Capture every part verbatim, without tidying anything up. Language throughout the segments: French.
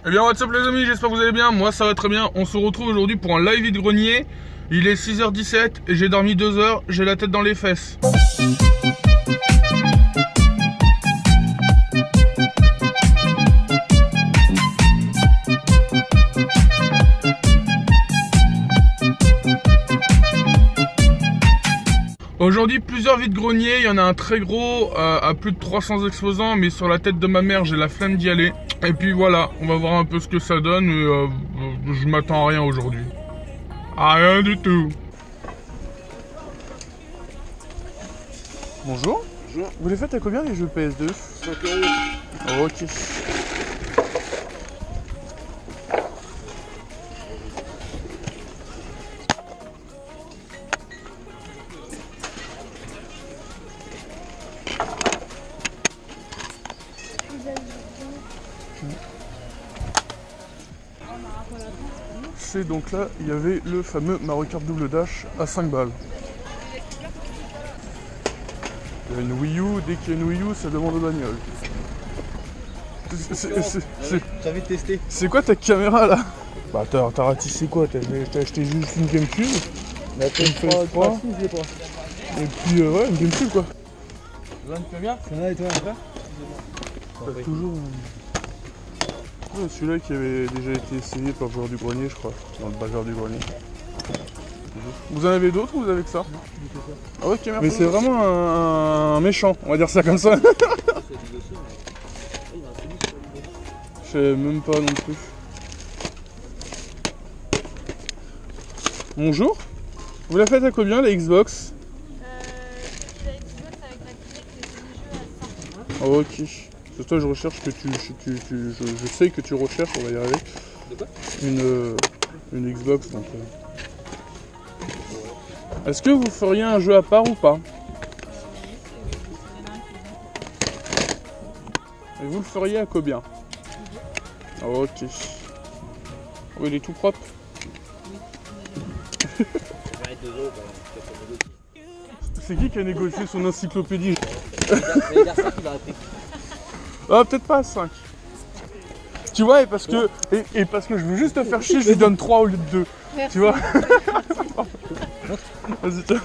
Eh bien what's up les amis, j'espère que vous allez bien, moi ça va très bien. On se retrouve aujourd'hui pour un live vide grenier. Il est six heures dix-sept et j'ai dormi deux heures, j'ai la tête dans les fesses. Aujourd'hui plusieurs vides greniers, il y en a un très gros euh, à plus de trois cents exposants, mais sur la tête de ma mère j'ai la flemme d'y aller. Et puis voilà, on va voir un peu ce que ça donne, mais euh, je m'attends à rien aujourd'hui. À rien du tout. Bonjour. Bonjour. Vous les faites à combien les jeux P S deux? cinq euros. Ok. C'est donc là, il y avait le fameux Mario Kart Double Dash à cinq balles. Il y a une Wii U, dès qu'il y a une Wii U, ça demande aux bagnoles. J'avais testé. C'est quoi ta caméra là? Bah t'as ratissé quoi? T'as acheté juste une GameCube, une P S trois, et puis euh, ouais, une GameCube quoi. Là, tu vas bien? Ça va et toi après? T'as toujours... Ouais, celui-là qui avait déjà été essayé par le joueur du grenier, je crois, dans le bazar du grenier. Vous en avez d'autres ou vous avez que ça? Non, que ça. Ah ouais, mais c'est vraiment un, un méchant, on va dire ça comme ça. Je sais même pas non plus. Bonjour. Vous la faites à combien la Xbox? Euh, la Xbox avec la Kinect et les jeux à cent. Oh, ok. C'est toi, je recherche que tu, tu, tu, tu je, je sais que tu recherches, on va y arriver. De quoi? Une, euh, une Xbox donc. Euh... Est-ce que vous feriez un jeu à part ou pas? Et vous le feriez à combien? Oh, ok. Oh, il est tout propre. C'est qui qui a négocié son encyclopédie? C'est Garcia qui l'a appris. Ah, peut-être pas cinq. Tu vois, et parce que et, et parce que je veux juste te faire chier, je lui donne trois au lieu de deux. Merci. Tu vois. Vas-y, tiens.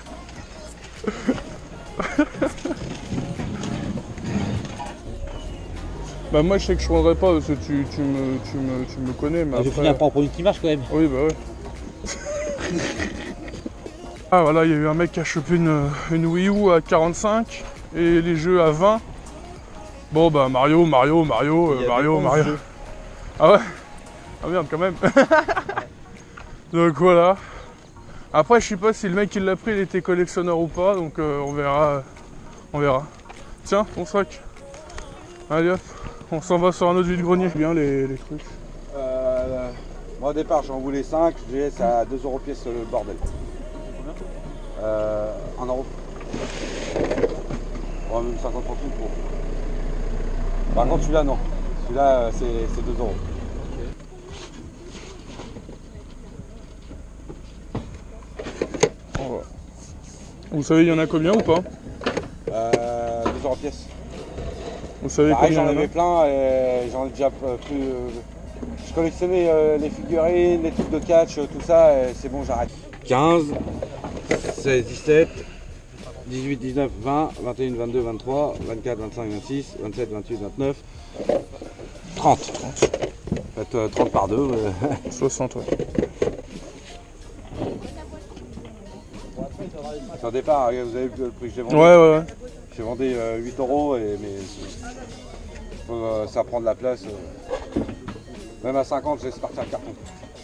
Bah moi je sais que je prendrais pas parce que tu, tu, me, tu, me, tu me connais, mais je vais après... finir par un produit qui marche quand même. Oui bah ouais. Ah voilà, il y a eu un mec qui a chopé une, une Wii U à quarante-cinq et les jeux à vingt. Bon bah Mario, Mario, Mario, euh, Mario, Mario. Jeux. Ah ouais? Ah merde quand même. Donc voilà. Après je sais pas si le mec qui l'a pris il était collectionneur ou pas, donc euh, on verra. On verra. Tiens, ton sac. Allez hop, on s'en va sur un autre vide-grenier. Bien les, les trucs. Euh, moi au départ j'en voulais cinq, je laisse à deux euros pièce le bordel. Combien? Euh, un euro. Ouais, même cinquante centimes pour. Par contre celui-là non, celui-là c'est deux euros. Okay. Vous savez il y en a combien ou pas? euh, deux euros pièce. Vous savez Pareil, combien? J'en avais plein et j'en ai déjà plus. Euh, je collectionnais euh, les figurines, les trucs de catch, euh, tout ça, c'est bon j'arrête. quinze, seize, dix-sept, dix-huit, dix-neuf, vingt, vingt et un, vingt-deux, vingt-trois, vingt-quatre, vingt-cinq, vingt-six, vingt-sept, vingt-huit, vingt-neuf, trente. Faites euh, trente par deux. Euh. soixante, ouais. Au départ, vous avez vu le prix que j'ai vendu? Ouais, ouais, ouais. J'ai vendu euh, huit euros, et, mais euh, ça prend de la place. Euh. Même à cinquante, je laisse partir le carton.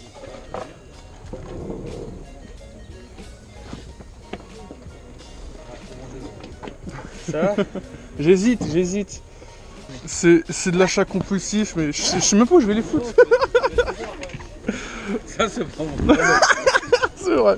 Ça va? J'hésite, j'hésite. C'est de l'achat compulsif, mais je sais, je sais même pas où je vais les foutre. Ça c'est pas mon problème. C'est vrai.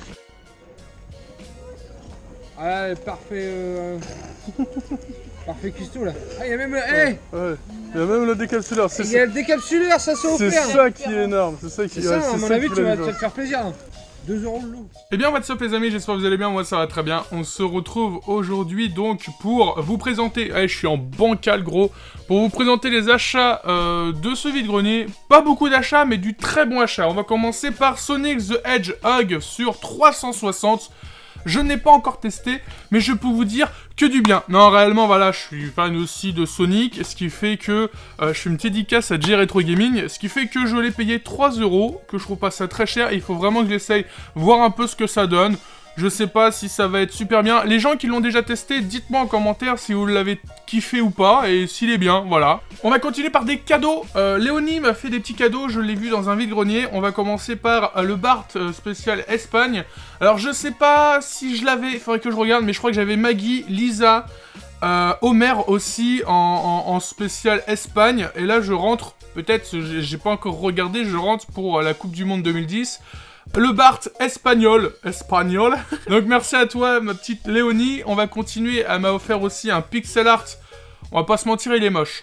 Ah parfait euh... parfait cuistot là. Ah il y a même le... Hey ouais. Il y a même le décapsuleur. Il y a le décapsuleur, ça c'est offert. C'est ça qui est énorme. C'est ça qui est ça, à mon avis tu vas te faire plaisir. deux euros le lot. Eh bien, what's up les amis, j'espère que vous allez bien, moi ça va très bien. On se retrouve aujourd'hui donc pour vous présenter, allez, je suis en bancal gros, pour vous présenter les achats euh, de ce vide-grenier. Pas beaucoup d'achats, mais du très bon achat. On va commencer par Sonic the Hedgehog sur trois cent soixante. Je n'ai pas encore testé, mais je peux vous dire que du bien. Non, réellement, voilà, je suis fan aussi de Sonic, ce qui fait que euh, je fais une dédicace à J Retro Gaming, ce qui fait que je l'ai payé trois euros, que je trouve pas ça très cher, et il faut vraiment que j'essaye voir un peu ce que ça donne. Je sais pas si ça va être super bien. Les gens qui l'ont déjà testé, dites-moi en commentaire si vous l'avez kiffé ou pas, et s'il est bien, voilà. On va continuer par des cadeaux. Euh, Léonie m'a fait des petits cadeaux, je l'ai vu dans un vide-grenier. On va commencer par euh, le Bart euh, spécial Espagne. Alors je sais pas si je l'avais, il faudrait que je regarde, mais je crois que j'avais Maggie, Lisa, euh, Homer aussi en, en, en spécial Espagne. Et là je rentre, peut-être, j'ai pas encore regardé, je rentre pour euh, la Coupe du Monde deux mille dix. Le Bart espagnol, espagnol. Donc merci à toi ma petite Léonie. On va continuer, elle m'a offert aussi un pixel art. On va pas se mentir, il est moche.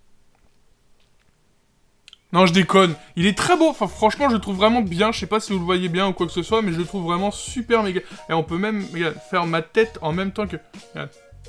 Non, je déconne. Il est très beau. Enfin, franchement, je le trouve vraiment bien. Je sais pas si vous le voyez bien ou quoi que ce soit, mais je le trouve vraiment super méga. Et on peut même regarde, faire ma tête en même temps que... Regarde.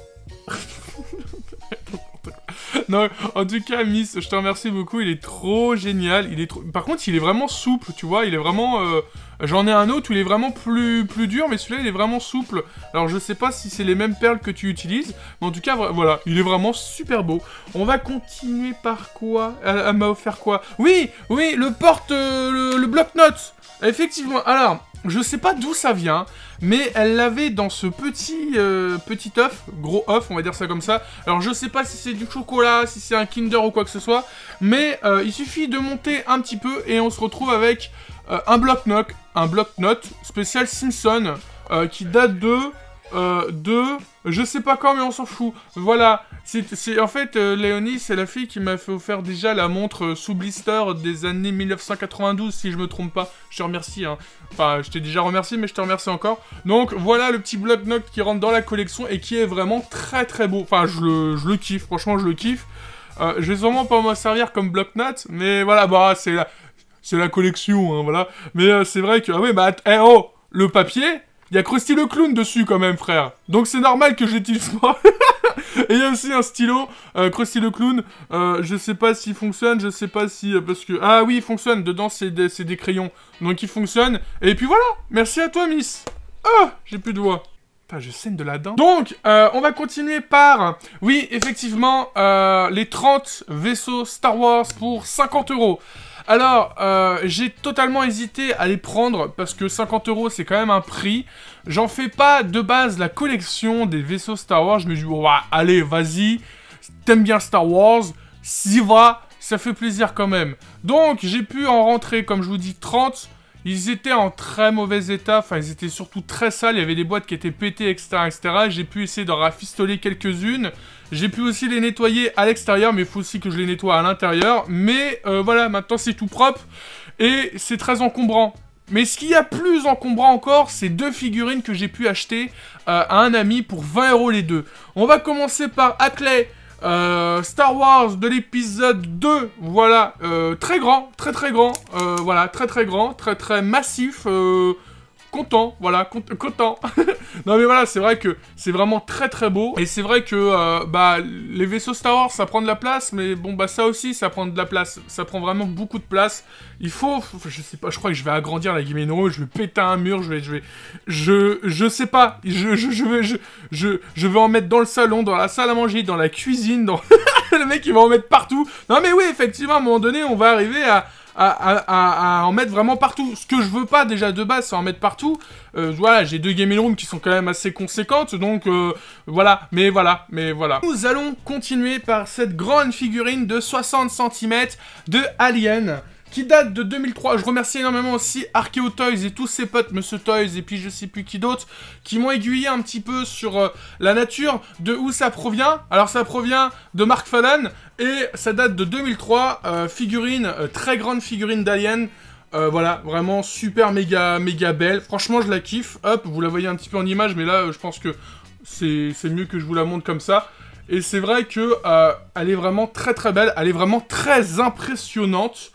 Non, en tout cas, Miss, je te remercie beaucoup. Il est trop génial. Il est trop... Par contre, il est vraiment souple, tu vois. Il est vraiment... Euh... J'en ai un autre où il est vraiment plus, plus dur, mais celui-là, il est vraiment souple. Alors, je sais pas si c'est les mêmes perles que tu utilises, mais en tout cas, voilà, il est vraiment super beau. On va continuer par quoi? Elle, elle m'a offert quoi? Oui, oui, le porte... Euh, le, le bloc-notes. Effectivement. Alors, je sais pas d'où ça vient, mais elle l'avait dans ce petit euh, petit œuf, gros œuf, on va dire ça comme ça. Alors je sais pas si c'est du chocolat, si c'est un Kinder ou quoi que ce soit, mais euh, il suffit de monter un petit peu et on se retrouve avec euh, un bloc-notes, un bloc-notes spécial Simpson euh, qui date de euh, de je sais pas quand, mais on s'en fout. Voilà, c'est en fait euh, Léonie, c'est la fille qui m'a fait offrir déjà la montre euh, sous blister des années mille neuf cent quatre-vingt-douze, si je me trompe pas. Je te remercie, hein. Enfin, je t'ai déjà remercié, mais je te remercie encore. Donc, voilà le petit bloc-notes qui rentre dans la collection et qui est vraiment très très beau. Enfin, je le, je le kiffe, franchement, je le kiffe. Euh, je vais sûrement pas m'en servir comme bloc-notes, mais voilà, bah, c'est la, c'est la collection, hein, voilà. Mais euh, c'est vrai que, ah oui, bah, eh oh, le papier... Il y a Krusty le Clown dessus quand même, frère. Donc c'est normal que je l'utilise pas. Et il y a aussi un stylo, euh, Krusty le Clown. Euh, je sais pas s'il fonctionne, je sais pas si... Euh, parce que... Ah oui, il fonctionne. Dedans, c'est des, des crayons. Donc il fonctionne. Et puis voilà. Merci à toi, Miss. Ah, j'ai plus de voix. Putain, je saigne de la dent. Donc, euh, on va continuer par... Oui, effectivement, euh, les trente vaisseaux Star Wars pour cinquante euros. Alors, euh, j'ai totalement hésité à les prendre, parce que cinquante euros, c'est quand même un prix. J'en fais pas, de base, la collection des vaisseaux Star Wars. Je me dis, oh, bah, allez, vas-y, t'aimes bien Star Wars, s'y va, ça fait plaisir quand même. Donc, j'ai pu en rentrer, comme je vous dis, trente. Ils étaient en très mauvais état, enfin, ils étaient surtout très sales, il y avait des boîtes qui étaient pétées, et cetera, et cetera. J'ai pu essayer de rafistoler quelques-unes. J'ai pu aussi les nettoyer à l'extérieur, mais il faut aussi que je les nettoie à l'intérieur. Mais euh, voilà, maintenant c'est tout propre et c'est très encombrant. Mais ce qu'il y a plus encombrant encore, c'est deux figurines que j'ai pu acheter euh, à un ami pour vingt euros les deux. On va commencer par Ackley, euh, Star Wars de l'épisode deux. Voilà, euh, très grand, très très grand. Euh, voilà, très très grand, très très massif. Euh, Content, voilà, content. Non mais voilà, c'est vrai que c'est vraiment très très beau. Et c'est vrai que euh, bah les vaisseaux Star Wars, ça prend de la place, mais bon bah ça aussi, ça prend de la place. Ça prend vraiment beaucoup de place. Il faut, faut je sais pas, je crois que je vais agrandir la Game and Hero, je vais péter un mur, je vais, je vais, je, je sais pas, je, je, je vais, je, je, je vais en mettre dans le salon, dans la salle à manger, dans la cuisine, dans le mec il va en mettre partout. Non mais oui, effectivement, à un moment donné, on va arriver à À, à, à, à en mettre vraiment partout. Ce que je veux pas déjà de base, c'est en mettre partout. Euh, voilà, j'ai deux gaming rooms qui sont quand même assez conséquentes, donc euh, voilà, mais voilà, mais voilà. Nous allons continuer par cette grande figurine de soixante centimètres de Alien, qui date de deux mille trois. Je remercie énormément aussi Archeo Toys et tous ses potes, Monsieur Toys, et puis je sais plus qui d'autre, qui m'ont aiguillé un petit peu sur euh, la nature de où ça provient. Alors ça provient de Mark Fallon, et ça date de deux mille trois, euh, figurine, euh, très grande figurine d'Alien. Euh, voilà, vraiment super méga méga belle. Franchement, je la kiffe. Hop, vous la voyez un petit peu en image, mais là, euh, je pense que c'est mieux que je vous la montre comme ça. Et c'est vrai que euh, elle est vraiment très très belle, elle est vraiment très impressionnante.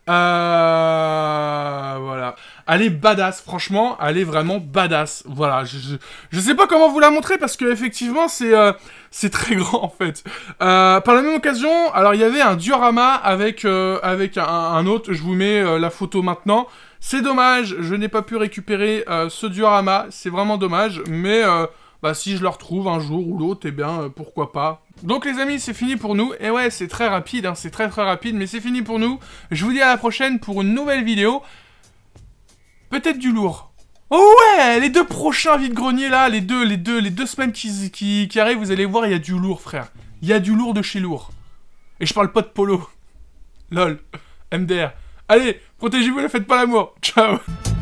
Euh... Voilà. Elle est badass, franchement, elle est vraiment badass. Voilà, je, je, je sais pas comment vous la montrer parce que effectivement c'est euh, c'est très grand en fait. Euh, par la même occasion, alors il y avait un diorama avec euh, avec un, un autre. Je vous mets euh, la photo maintenant. C'est dommage, je n'ai pas pu récupérer euh, ce diorama. C'est vraiment dommage, mais euh, bah si je le retrouve un jour ou l'autre, eh bien euh, pourquoi pas. Donc les amis, c'est fini pour nous. Et ouais, c'est très rapide, hein, c'est très très rapide, mais c'est fini pour nous. Je vous dis à la prochaine pour une nouvelle vidéo. Peut-être du lourd. Oh ouais, les deux prochains vide-greniers là, les deux, les deux, les deux semaines qui, qui, qui arrivent, vous allez voir, il y a du lourd, frère. Il y a du lourd de chez lourd. Et je parle pas de polo. Lol. M D R. Allez, protégez-vous, ne faites pas l'amour. Ciao.